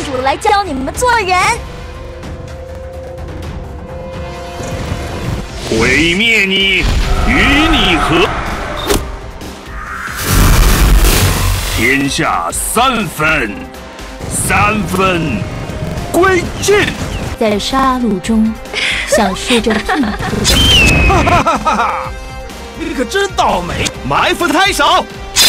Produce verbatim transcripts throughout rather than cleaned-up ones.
主来教你们做人。 毁灭你，与你何？天下三分，三分归尽。 在杀戮中享受着幸福的。 哈哈哈哈哈！你可真倒霉，埋伏太少。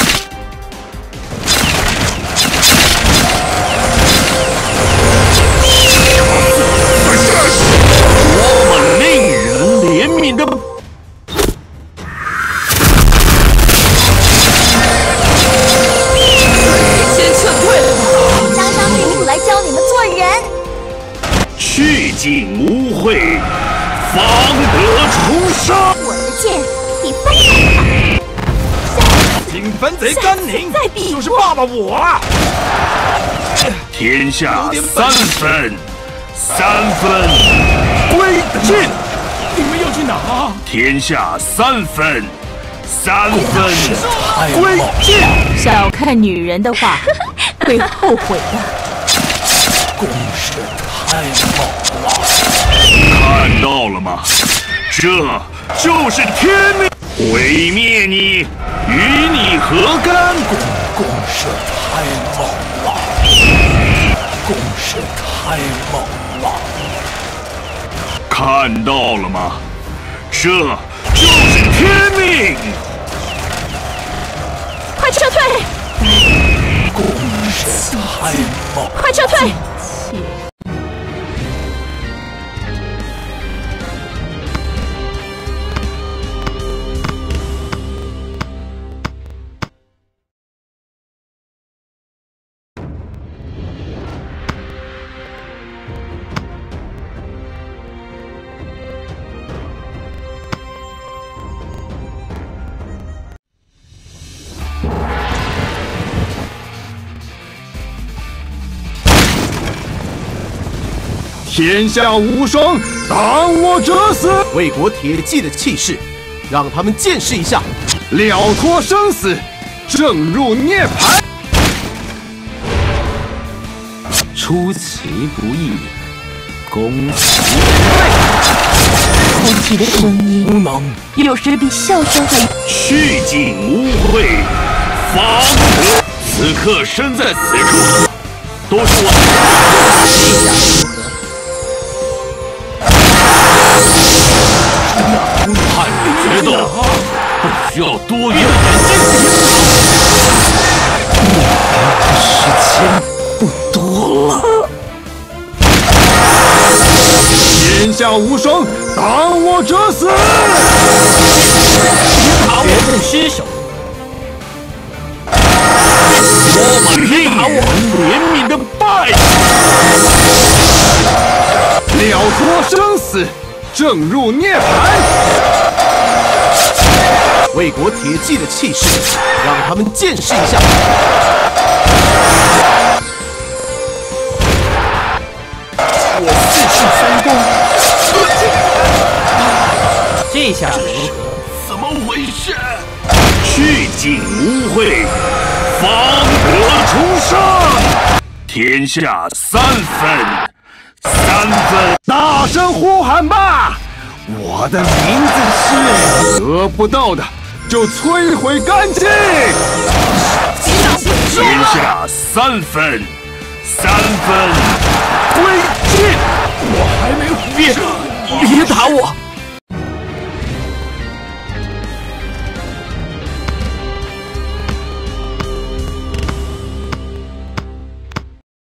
多么令人怜悯的！ 先撤退了吧！ 张张领主来教你们做人。 去尽污秽，方得重生。 我的剑比风还好。 金番贼甘宁就是爸爸我啊！ 天下三分。 三分归尽， 你们要去哪？ 天下三分，三分归尽。 小看女人的话，会后悔的。 攻势太猛了！ 看到了吗？这就是天命，毁灭你，与你何干？ 攻攻势太猛了！攻势太猛了！ 看到了吗？这就是天命！ 快撤退！ 攻势太猛！ 快撤退！ 天下无双，当我者死！ 魏国铁骑的气势，让他们见识一下。 了脱生死，正入涅槃。 出其不意，攻其哭泣的声音，有时比笑声还…… 去尽污秽，方得。此刻身在此处，都是我。 汉与决斗不需要多余的演技。 时间不多了。 天下无双，当我者死！ 绝不失手。 多么令人怜悯的败！ 了脱生死。 正入涅槃， 魏国铁骑的气势，让他们见识一下。 我四世三公，这下如何？ 怎么回事？去尽污秽，方得重生。天下三分。 三分， 大声呼喊吧！我的名字是得不到的就摧毁干净。 天下三分，三分归尽。 我